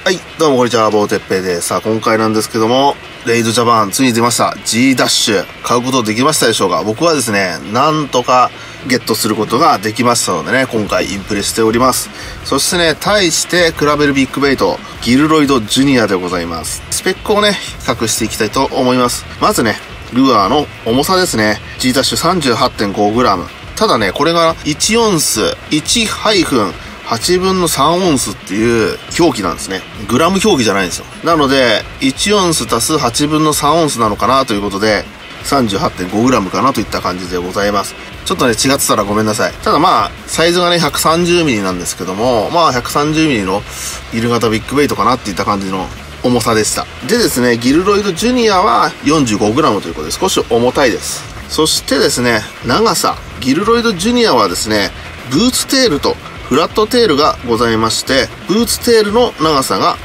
はい、どうもこんにちは、ボーテッペイです。さあ、今回なんですけども、レイドジャパン、ついに出ました。G ダッシュ、買うことできましたでしょうか？僕はですね、なんとかゲットすることができましたのでね、今回インプレしております。そしてね、対して比べるビッグベイト、ギルロイドジュニアでございます。スペックをね、比較していきたいと思います。まずね、ルアーの重さですね。G ダッシュ 38.5g。ただね、これが1オンス、1-8分の3オンスっていう表記なんですね。グラム表記じゃないんですよ。なので、1オンス足す8分の3オンスなのかなということで、38.5g かなといった感じでございます。ちょっとね、違ってたらごめんなさい。ただまあ、サイズがね、130mm なんですけども、まあ、130mm のイル型ビッグベイトかなっていった感じの重さでした。でですね、ギルロイドジュニアは 45g ということで少し重たいです。そしてですね、長さ。ギルロイドジュニアはですね、ブーツテールとフラットテールがございまして、ブーツテールの長さが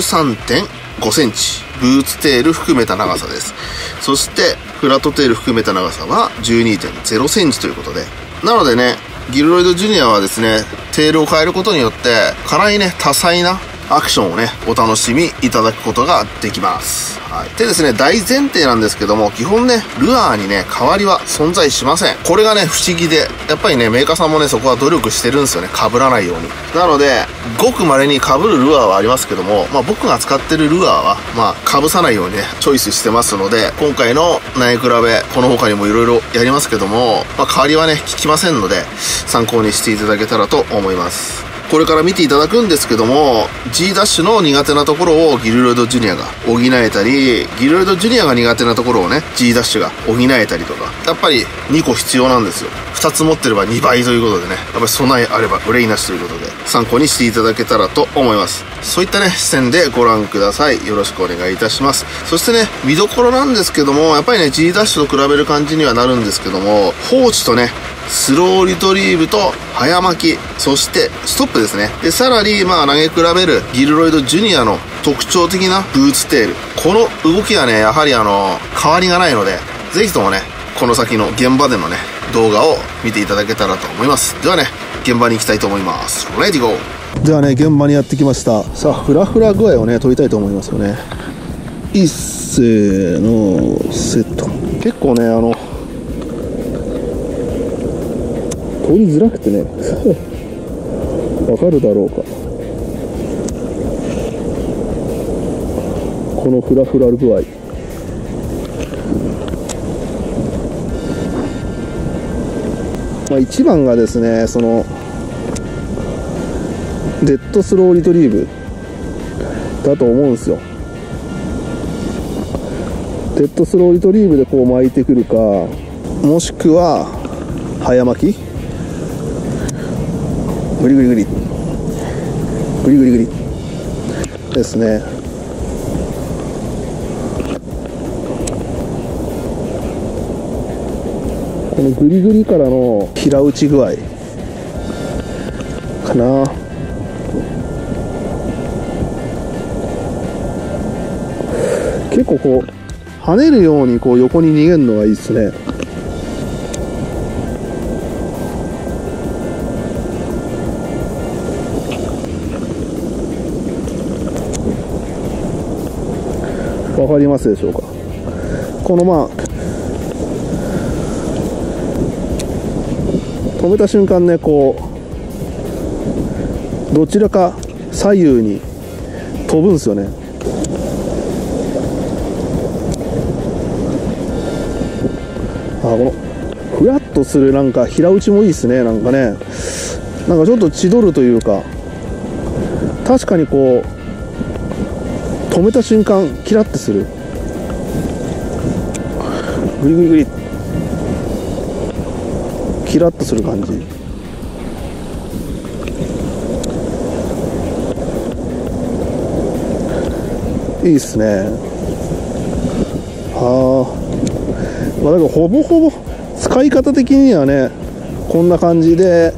13.5 センチ。ブーツテール含めた長さです。そして、フラットテール含めた長さは 12.0 センチということで。なのでね、ギルロイドジュニアはですね、テールを変えることによって、かなりね、多彩なアクションをね、お楽しみいただくことができます。はい。でですね、大前提なんですけども、基本ね、ルアーにね、代わりは存在しません。これがね、不思議で、やっぱりね、メーカーさんもね、そこは努力してるんですよね。被らないように。なので、ごく稀に被るルアーはありますけども、まあ僕が使ってるルアーは、まあ被さないようにね、チョイスしてますので、今回の苗比べ、この他にも色々やりますけども、まあ代わりはね、効きませんので、参考にしていただけたらと思います。これから見ていただくんですけども、G ダッシュの苦手なところをギルロイドジュニアが補えたり、ギルロイドジュニアが苦手なところをね、G ダッシュが補えたりとか、やっぱり2個必要なんですよ。2つ持ってれば2倍ということでね、やっぱり備えあれば憂いなしということで、参考にしていただけたらと思います。そういったね、視点でご覧ください。よろしくお願いいたします。そしてね、見どころなんですけども、やっぱりね、G ダッシュと比べる感じにはなるんですけども、放置とね、スローリトリーブと早巻き、そしてストップですね。で、さらにまあ投げ比べるギルロイドジュニアの特徴的なブーツテール。この動きはね、やはり変わりがないので、ぜひともね、この先の現場でのね、動画を見ていただけたらと思います。ではね、現場に行きたいと思います。レディゴー。ではね、現場にやってきました。さあ、フラフラ具合をね、撮りたいと思いますよね。いっせーの、セット。結構ね、撮りづらくてねわかるだろうか、このフラフラ具合。まあ一番がですね、そのデッドスローリトリーブだと思うんですよ。デッドスローリトリーブでこう巻いてくるか、もしくは早巻き、グリグリグリグリグリグリですね。このグリグリからの平打ち具合かな。結構こう跳ねるようにこう横に逃げるのがいいですね。わかりますでしょうか？このまあ止めた瞬間ね、こうどちらか左右に飛ぶんですよね。このふわっとするなんか平打ちもいいですね。なんかね、なんかちょっと千鳥というか、確かにこう止めた瞬間キラッとする、グリグリグリキラッとする感じ。いいっすね。まあだからほぼほぼ使い方的にはね、こんな感じで、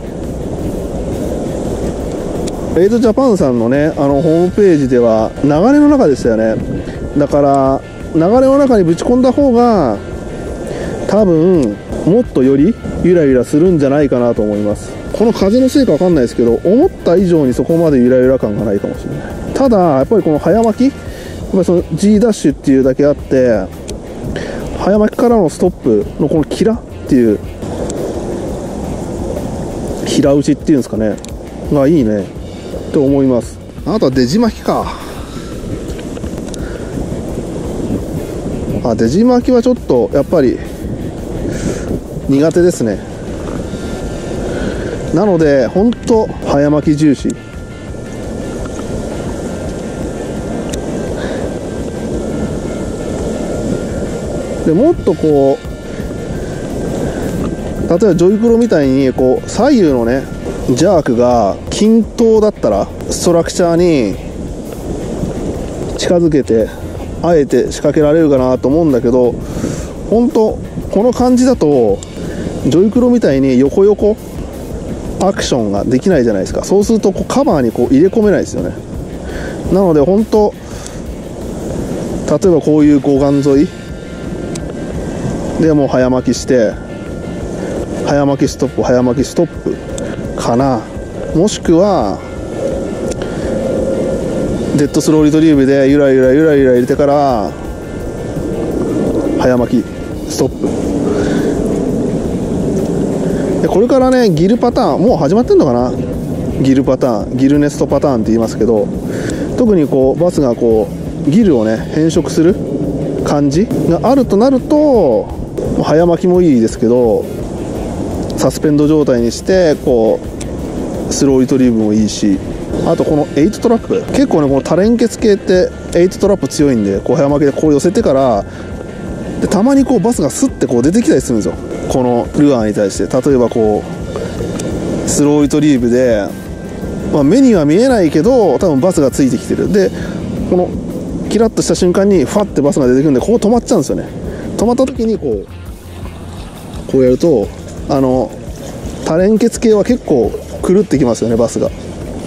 レイドジャパンさんのね、ホームページでは流れの中でしたよね。だから流れの中にぶち込んだ方が多分もっとよりゆらゆらするんじゃないかなと思います。 この風のせいか分かんないですけど、思った以上にそこまでゆらゆら感がないかもしれない。ただやっぱりこの早巻き、やっぱりその G ダッシュっていうだけあって、早巻きからのストップのこのキラっていう、平打ちっていうんですかね、がいいねと思います。あとはデジ巻きか。デジ巻きはちょっとやっぱり苦手ですね。なので本当早巻き重視。でもっとこう、例えばジョイクロみたいにこう左右のねジャークが均等だったらストラクチャーに近づけてあえて仕掛けられるかなと思うんだけど、本当この感じだとジョイクロみたいに横横アクションができないじゃないですか。そうするとこうカバーにこう入れ込めないですよね。なので本当例えばこういう護岸沿いでもう早巻きして早巻きストップ早巻きストップかな。もしくはデッドスローリトリーブでゆらゆらゆらゆら入れてから早巻きストップで、これからねギルパターンもう始まってんのかな。ギルパターン、ギルネストパターンって言いますけど、特にこうバスがこうギルをね変色する感じがあるとなると、早巻きもいいですけどサスペンド状態にしてこうスローリトリーブもいいし、あとこの8トラップ、結構ねこの多連結系って8トラップ強いんで、こう早巻きでこう寄せてからで、たまにこうバスがスッてこう出てきたりするんですよ、このルアーに対して。例えばこうスローリトリーブで、目には見えないけど多分バスがついてきてる。でこのキラッとした瞬間にファッてバスが出てくるんで、ここ止まっちゃうんですよね。止まった時にこうやると多連結系は結構狂ってきますよね、バスが。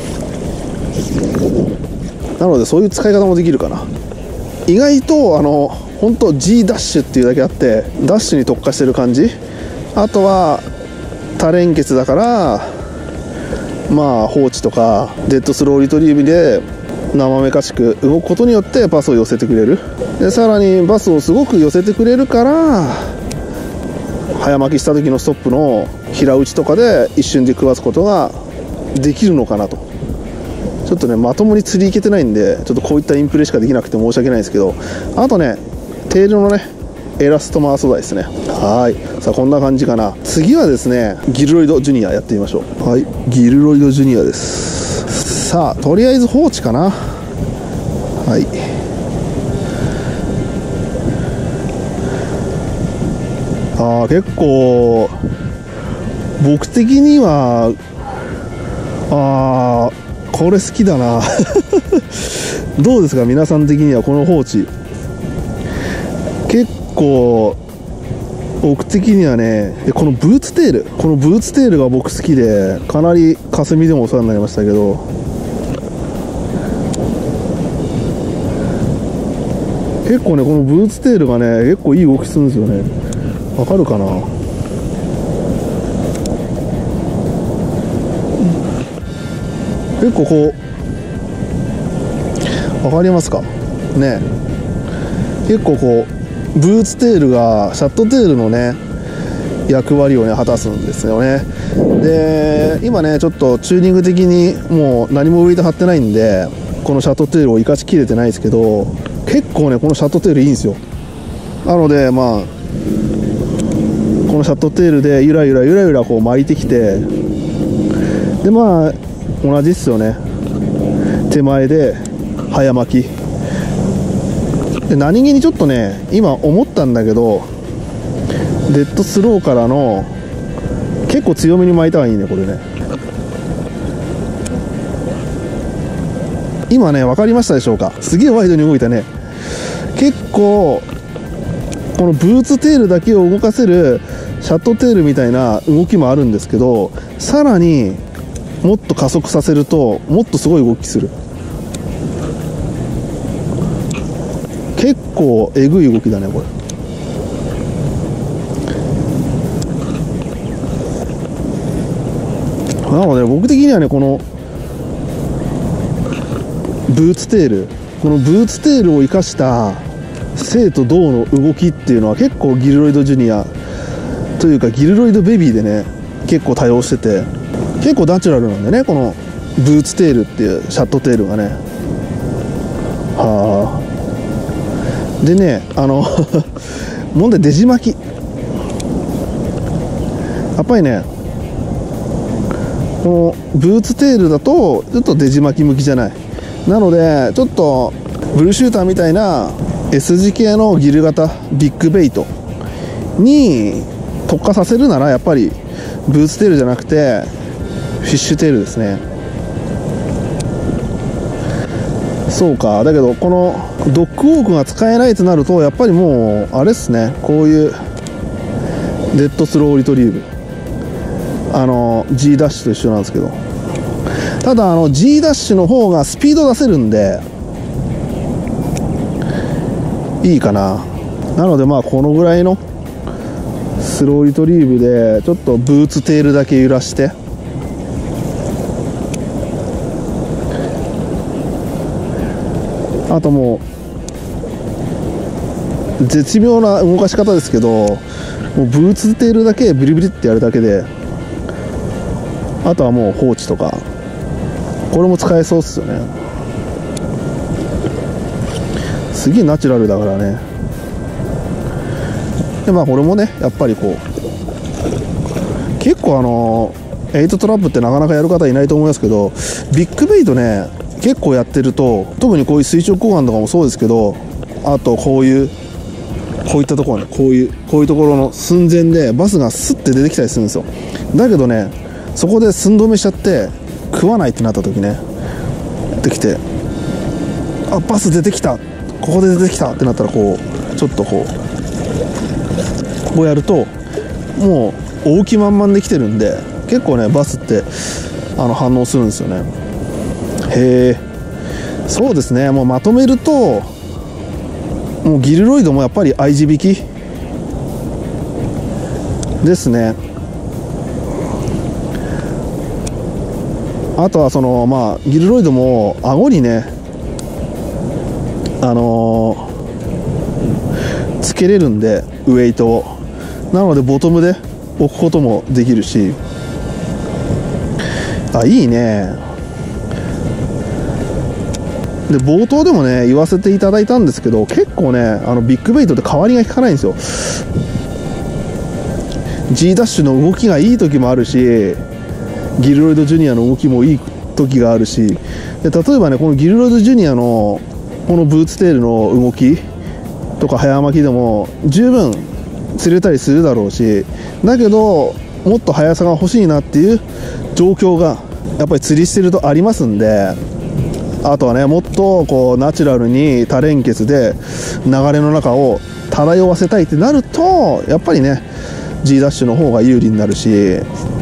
なのでそういう使い方もできるかな。意外と本当 G ダッシュっていうだけあってダッシュに特化してる感じ。あとは多連結だから放置とかデッドスローリトリーブで生めかしく動くことによってバスを寄せてくれる。でさらにバスをすごく寄せてくれるから早巻きした時のストップの平打ちとかで一瞬で食わすことができるのかなと。ちょっとねまともに釣り行けてないんで、ちょっとこういったインプレしかできなくて申し訳ないですけど、あとねテールのねエラストマー素材ですね。はい、さあこんな感じかな。次はですねギルロイドジュニアやってみましょう。はい、ギルロイドジュニアです。さあとりあえず放置かな。はい、結構僕的にはこれ好きだなどうですか皆さん的には。この放置結構僕的にはね、このブーツテールが僕好きで、かなり霞でもお世話になりましたけど、結構ねこのブーツテールがね結構いい動きするんですよね。わかるかな。結構こうわかりますかね。結構こうブーツテールがシャットテールのね役割をね果たすんですよね。で今ねちょっとチューニング的にもう何もウェイト張ってないんでこのシャットテールを生かしきれてないですけど、結構ねこのシャットテールいいんですよ。なのでこのシャットテールでゆらゆらゆらゆらこう巻いてきて、で同じっすよね。手前で早巻きで、何気にちょっとね今思ったんだけど、デッドスローからの結構強めに巻いた方がいいねこれね。今ね分かりましたでしょうか。すげえワイドに動いたね。結構このブーツテールだけを動かせるシャットテールみたいな動きもあるんですけど、さらにもっと加速させるともっとすごい動きする。結構えぐい動きだねこれ。 なので僕的にはね、このブーツテール、このブーツテールを生かした静と動の動きっていうのは結構ギルロイドジュニアというかギルロイドベビーでね結構多用してて、結構ナチュラルなんでね、このブーツテールっていうシャットテールがね。はあ。でね、問題デジ巻き、やっぱりねこのブーツテールだとちょっとデジ巻き向きじゃない。なのでちょっとブルーシューターみたいな S 字系のギル型ビッグベイトに特化させるならやっぱりブーツテールじゃなくてフィッシュテールですね。そうか。だけどこのドッグウォークが使えないとなるとやっぱりもうあれですね、こういうデッドスローリトリーブ、G ダッシュと一緒なんですけど、ただG ダッシュの方がスピード出せるんでいいかな。なのでまあこのぐらいのスローリトリーブでちょっとブーツテールだけ揺らして、あともう絶妙な動かし方ですけど、もうブーツテールだけブリブリってやるだけで、あとはもう放置とか、これも使えそうっすよね。すげえナチュラルだからね。でまあこれもねやっぱりこう結構8トラップってなかなかやる方いないと思いますけど、ビッグベイトね結構やってると、特にこういう垂直交換とかもそうですけど、あとこういったところね、こういうところの寸前でバスがスッて出てきたりするんですよ。だけどねそこで寸止めしちゃって食わないってなった時ね、できて、あバス出てきた、ここで出てきたってなったらこうちょっとこうやるともう追う気満々できてるんで、結構ねバスって反応するんですよね。へえ、そうですね。もうまとめるともうギルロイドもやっぱり I 字引きですね。あとはギルロイドも顎にねつけれるんでウエイトを、なのでボトムで置くこともできるし、いいね。で冒頭でもね言わせていただいたんですけど、結構ねビッグベイトって代わりが効かないんですよ。 G ダッシュの動きがいい時もあるし、ギルロイドジュニアの動きもいい時があるし、で例えばねこのギルロイドジュニアのこのブーツテールの動きとか早巻きでも十分釣れたりするだろうし、だけどもっと速さが欲しいなっていう状況がやっぱり釣りしてるとありますんで、あとはねもっとこうナチュラルに多連結で流れの中を漂わせたいってなるとやっぱりね G ダッシュの方が有利になるし、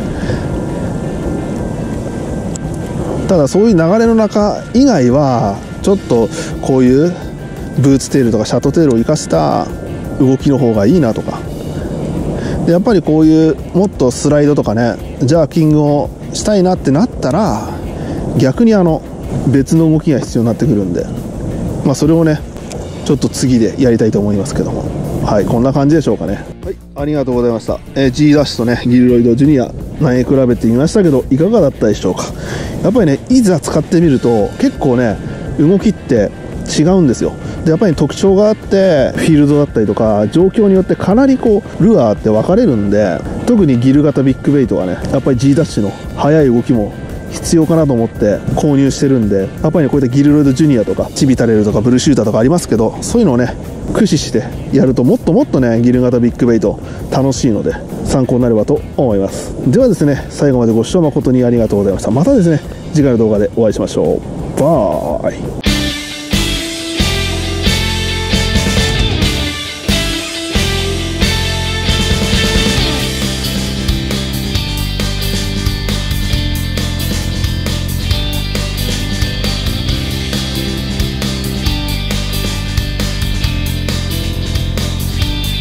ただそういう流れの中以外はちょっとこういうブーツテールとかシャットテールを生かした動きの方がいいなとか、でやっぱりこういうもっとスライドとかねジャーキングをしたいなってなったら逆に別の動きが必要になってくるんで、それをねちょっと次でやりたいと思いますけども、はい、こんな感じでしょうかね。はい、ありがとうございました。G ダッシュとねギルロイドジュニア投げ比べてみましたけどいかがだったでしょうか。やっぱりねいざ使ってみると結構ね動きって違うんですよ。でやっぱり特徴があってフィールドだったりとか状況によってかなりこうルアーって分かれるんで、特にギル型ビッグベイトはねやっぱり G ダッシュの速い動きも必要かなと思って購入してるんで、やっぱりこういったギルロイドジュニアとかチビタレルとかブルーシューターとかありますけど、そういうのをね駆使してやるともっともっとねギル型ビッグベイト楽しいので参考になればと思います。ではですね最後までご視聴誠にありがとうございました。またですね次回の動画でお会いしましょう。バイ。